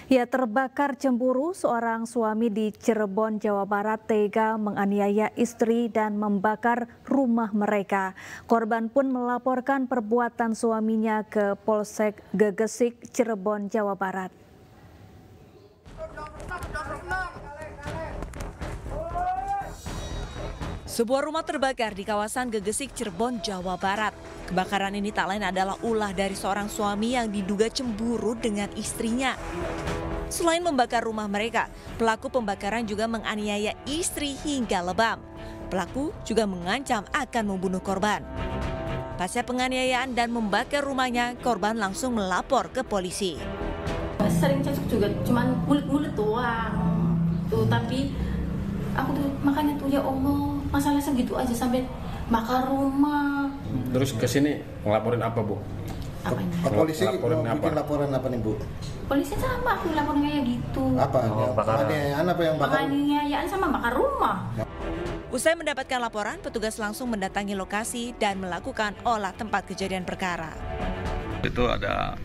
Ya, terbakar cemburu, seorang suami di Cirebon, Jawa Barat tega menganiaya istri dan membakar rumah mereka. Korban pun melaporkan perbuatan suaminya ke Polsek Gegesik, Cirebon, Jawa Barat. Sebuah rumah terbakar di kawasan Gegesik, Cirebon, Jawa Barat. Kebakaran ini tak lain adalah ulah dari seorang suami yang diduga cemburu dengan istrinya. Selain membakar rumah mereka, pelaku pembakaran juga menganiaya istri hingga lebam. Pelaku juga mengancam akan membunuh korban. Pasca penganiayaan dan membakar rumahnya, korban langsung melapor ke polisi. Sering cekcok juga, cuman mulut-mulut doang. Tapi aku tuh makanya tuh, ya Allah, masalah segitu aja sampai bakar rumah. Terus ke sini ngelaporin apa, Bu? Apanya? Ke polisi Laporin apa? bikin laporan apa nih, Bu? Polisi sama aku laporin kayak gitu. Apa? Bakaran. Apa yang bakar? Penganiayaan sama bakar rumah. Usai mendapatkan laporan, petugas langsung mendatangi lokasi dan melakukan olah tempat kejadian perkara. Itu ada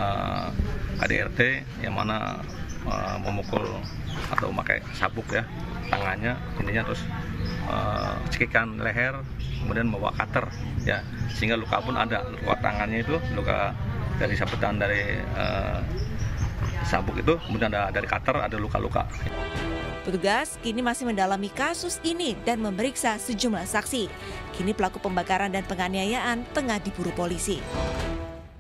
KDRT yang mana memukul atau memakai sabuk ya tangannya, intinya terus cekikan leher, kemudian membawa cutter ya, sehingga luka pun ada, luka tangannya itu luka dari sabetan dari sabuk itu, kemudian ada dari cutter, ada luka-luka. Petugas kini masih mendalami kasus ini dan memeriksa sejumlah saksi. Kini pelaku pembakaran dan penganiayaan tengah diburu polisi.